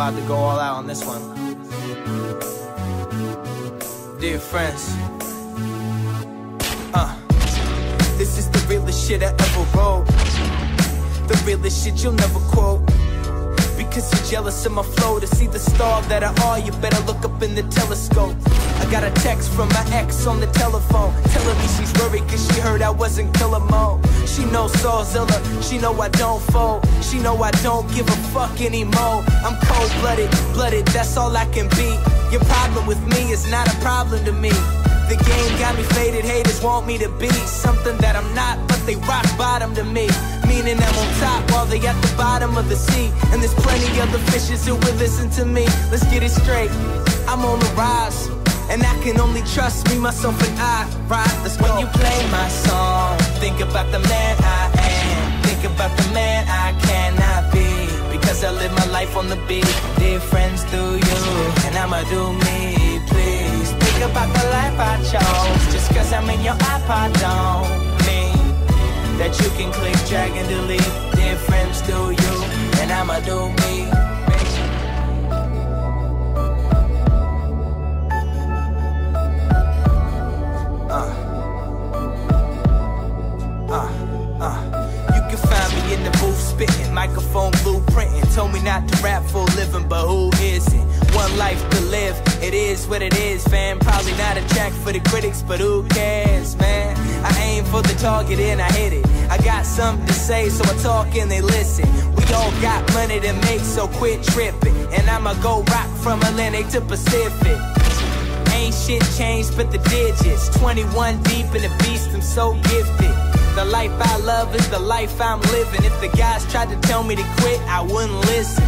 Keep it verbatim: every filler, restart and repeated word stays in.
about to go all out on this one. Dear friends, uh, this is the realest shit I ever wrote. The realest shit you'll never quote. Because you're jealous of my flow. To see the star that I are, you better look up in the telescope. I got a text from my ex on the telephone, telling me she's worried cause she heard I wasn't killer mode. She knows Sawzilla, she know I don't fold. She know I don't give a fuck anymore. I'm cold-blooded, blooded, that's all I can be. Your problem with me is not a problem to me. The game got me faded, haters want me to be something that I'm not, but they rock bottom to me. Meaning I'm on top while they at the bottom of the sea. And there's plenty other fishes who will listen to me. Let's get it straight, I'm on the rise, and I can only trust me, myself, and I. Right, let's go. When you play my song, think about the man I am. Think about the man I cannot be. Because I live my life on the beat. Dear friends, do you, and I'ma do me, please. Think about the life I chose. Just cause I'm in your iPod don't mean that you can click, drag, and delete. Dear friends, do you, and I'ma do me. Uh, uh, uh. You can find me in the booth spitting, microphone blueprinting. Told me not to rap for a living, but who isn't? One life to live, it is what it is, fam. Probably not a track for the critics, but who cares, man? I aim for the target and I hit it. I got something to say, so I talk and they listen. We all got money to make, so quit tripping. And I'ma go rock from Atlantic to Pacific. Ain't shit changed but the digits. Twenty-one deep in the beast, I'm so gifted. The life I love is the life I'm living. If the guys tried to tell me to quit, I wouldn't listen.